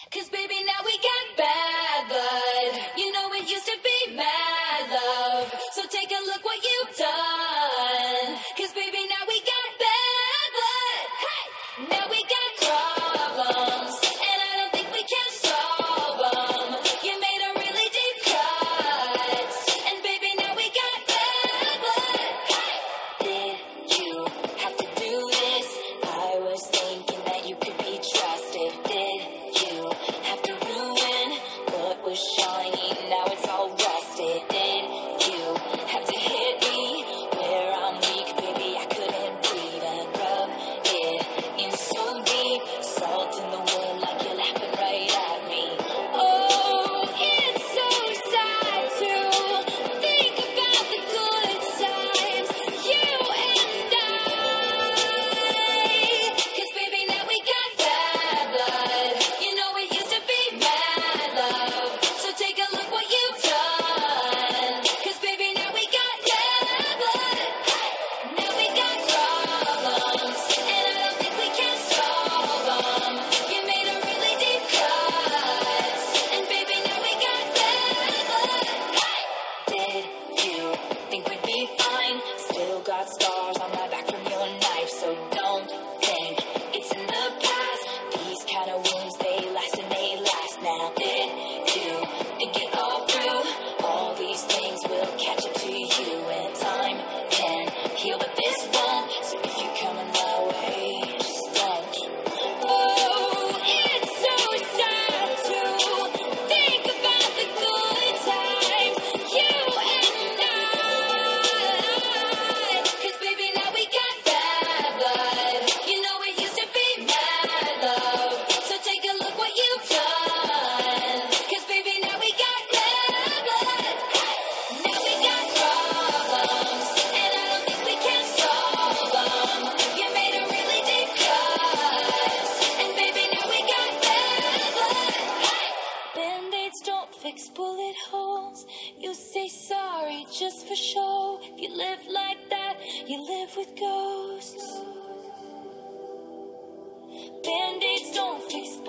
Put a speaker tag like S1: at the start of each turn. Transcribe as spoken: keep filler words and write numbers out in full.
S1: Cause baby, now we got bad blood. You know it used to be mad love. So take a look what you've done. Cause baby, now we got bad blood. Hey! Now we got problems, and I don't think we can solve them. You made a really deep cut, and baby, now we got bad blood. Hey! Did you have to do this? I was thinking that you could be trusted. Did you have to ruin what was shiny? Now it's all rusted. Did you have to hit me where I'm weak? Baby, I couldn't breathe and rub it in so deep. Salt in the wound like you're laughing right at me. Oh, it's so sad to think about the good times, you and I. Cause baby, now we got bad blood. You know it used to be mad love. So take a look what you've done. Cause baby, now we got bad blood. Now we got problems, and I don't think we can solve them. You made a really deep cut, and baby, now we got bad blood. Did you think we'd be fine? Still got scars on my back from your knife, so don't think it's in the past. These kind of wounds, they last and they last now. Did you think it all through? All these things will catch up to you, and time can heal, but this won't. So if you're coming my way, just don't. Oh, it's so sad to think about the good times, you and I. Cause baby, now we got bad blood. You know it used to be mad love. So take a look what you've done. Cause baby, now we got bad blood. Now we got problems, and I don't think we can solve them. You made a really deep cut, and baby, now we got bad blood. Band-aids don't fix bullet holes. You say sorry just for show. If you live like that, you live with ghosts. Band-aids don't fix